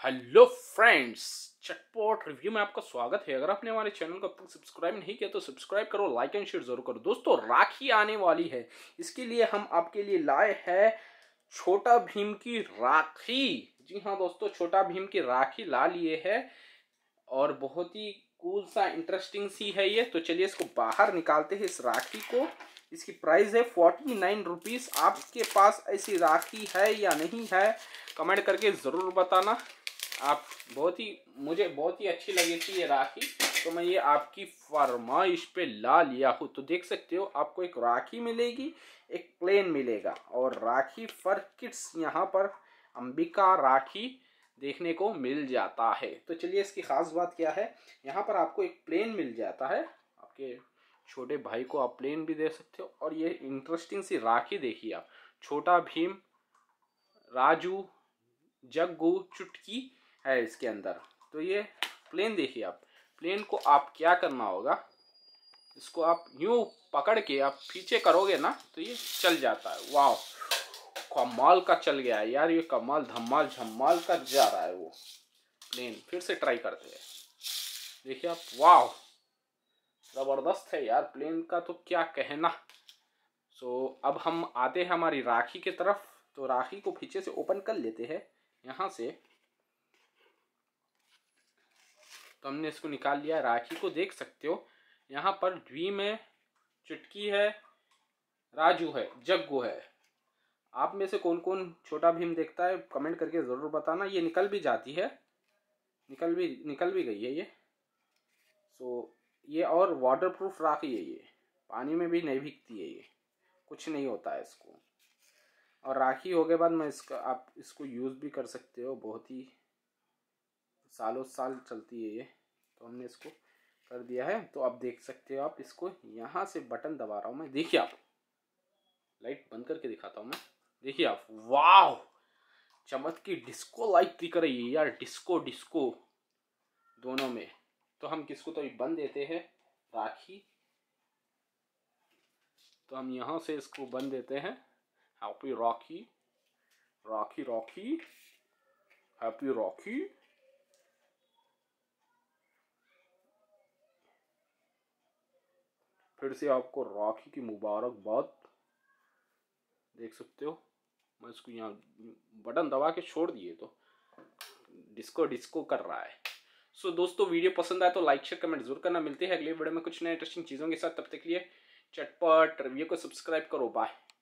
Hello friends, चटपट review में आपका स्वागत है। अगर आपने हमारे चैनल को अब तक सब्सक्राइब नहीं किया तो सब्सक्राइब करो, लाइक एंड शेयर जरूर करो। दोस्तों, राखी आने वाली है, इसके लिए हम आपके लिए लाए हैं छोटा भीम की राखी। जी हाँ दोस्तों, छोटा भीम की राखी ला लिए है और बहुत ही कूल सा इंटरेस्टिंग सी है ये। तो चलिए इसको बाहर निकालते हैं, इस राखी को। इसकी प्राइस है 49 रुपीज़। आपके पास ऐसी राखी है या नहीं है, कमेंट करके ज़रूर बताना। आप मुझे बहुत ही अच्छी लगी थी ये राखी, तो मैं ये आपकी फरमाइश पे ला लिया हूँ। तो देख सकते हो, आपको एक राखी मिलेगी, एक प्लेन मिलेगा और राखी फॉर किड्स यहाँ पर अंबिका राखी देखने को मिल जाता है। तो चलिए, इसकी खास बात क्या है, यहाँ पर आपको एक प्लेन मिल जाता है। आपके छोटे भाई को आप प्लेन भी दे सकते हो। और ये इंटरेस्टिंग सी राखी देखिए आप, छोटा भीम, राजू, जग्गू, चुटकी है इसके अंदर। तो ये प्लेन देखिए आप, प्लेन को आप क्या करना होगा, इसको आप यूं पकड़ के आप पीछे करोगे ना तो ये चल जाता है। वाह, कमाल का चल गया है यार, ये कमाल धमाल झमाल कर जा रहा है वो प्लेन। फिर से ट्राई करते हैं, देखिए आप। वाह, जबरदस्त है यार प्लेन का, तो क्या कहना। अब हम आते हैं हमारी राखी की तरफ। तो राखी को पीछे से ओपन कर लेते हैं यहाँ से। तो हमने इसको निकाल लिया। राखी को देख सकते हो, यहाँ पर भीम है, चुटकी है, राजू है, जग्गू है। आप में से कौन कौन छोटा भीम देखता है, कमेंट करके ज़रूर बताना। ये निकल भी जाती है, निकल भी गई है ये। ये और वाटर प्रूफ राखी है ये, पानी में भी नहीं भीगती है ये, कुछ नहीं होता है इसको। और राखी हो के बाद आप इसको यूज़ भी कर सकते हो, बहुत ही सालों साल चलती है ये। तो हमने इसको कर दिया है। तो आप देख सकते हो, आप इसको यहाँ से बटन दबा रहा हूँ मैं। देखिए आप, लाइट बंद करके दिखाता हूँ मैं। देखिए आप, वाह, चमक की डिस्को लाइट दिख रही है यार, डिस्को डिस्को दोनों में। तो हम किसको तो बंद देते हैं, राखी। तो हम यहाँ से इसको बंद देते हैं। Happy Rakhi, Rakhi Rakhi, happy Rakhi. फिर से आपको राखी की मुबारकबाद। देख सकते हो, मैं इसको यहाँ बटन दबा के छोड़ दिए तो डिस्को डिस्को कर रहा है। दोस्तों, वीडियो पसंद आए तो लाइक शेयर कमेंट जरूर करना। मिलते हैं अगले वीडियो में कुछ नए इंटरेस्टिंग चीज़ों के साथ। तब तक के लिए चटपट रिव्यू को सब्सक्राइब करो। बाय।